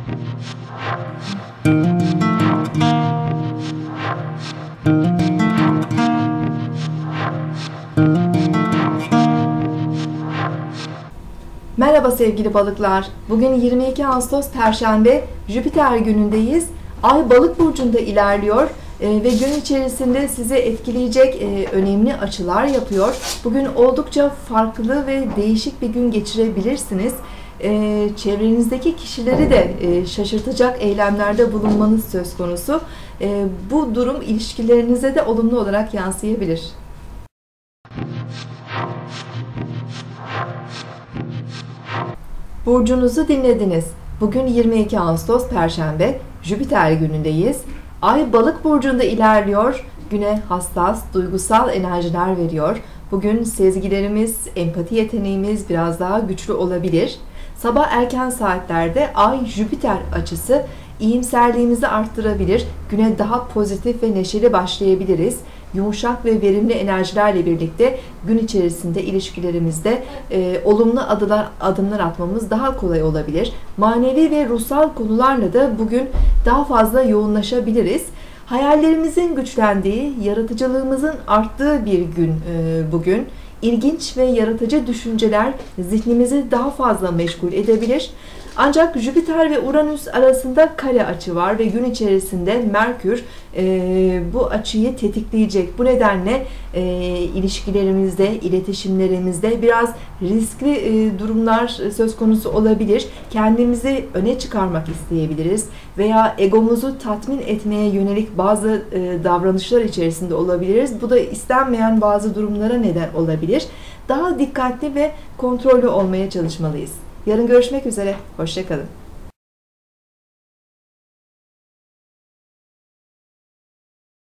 Merhaba sevgili balıklar. Bugün 22 Ağustos Perşembe, Jüpiter günündeyiz. Ay Balık burcunda ilerliyor ve gün içerisinde sizi etkileyecek önemli açılar yapıyor. Bugün oldukça farklı ve değişik bir gün geçirebilirsiniz. Çevrenizdeki kişileri de şaşırtacak eylemlerde bulunmanız söz konusu. Bu durum ilişkilerinize de olumlu olarak yansıyabilir. Burcunuzu dinlediniz. Bugün 22 Ağustos Perşembe, Jüpiter günündeyiz. Ay Balık burcunda ilerliyor. Güne hassas, duygusal enerjiler veriyor. Bugün sezgilerimiz, empati yeteneğimiz biraz daha güçlü olabilir. Sabah erken saatlerde Ay-Jüpiter açısı iyimserliğimizi arttırabilir. Güne daha pozitif ve neşeli başlayabiliriz. Yumuşak ve verimli enerjilerle birlikte gün içerisinde ilişkilerimizde olumlu adımlar atmamız daha kolay olabilir. Manevi ve ruhsal konularla da bugün daha fazla yoğunlaşabiliriz. Hayallerimizin güçlendiği, yaratıcılığımızın arttığı bir gün bugün. İlginç ve yaratıcı düşünceler zihnimizi daha fazla meşgul edebilir. Ancak Jüpiter ve Uranüs arasında kare açı var ve gün içerisinde Merkür bu açıyı tetikleyecek. Bu nedenle ilişkilerimizde, iletişimlerimizde biraz riskli durumlar söz konusu olabilir. Kendimizi öne çıkarmak isteyebiliriz veya egomuzu tatmin etmeye yönelik bazı davranışlar içerisinde olabiliriz. Bu da istenmeyen bazı durumlara neden olabilir. Daha dikkatli ve kontrollü olmaya çalışmalıyız. Yarın görüşmek üzere. Hoşça kalın.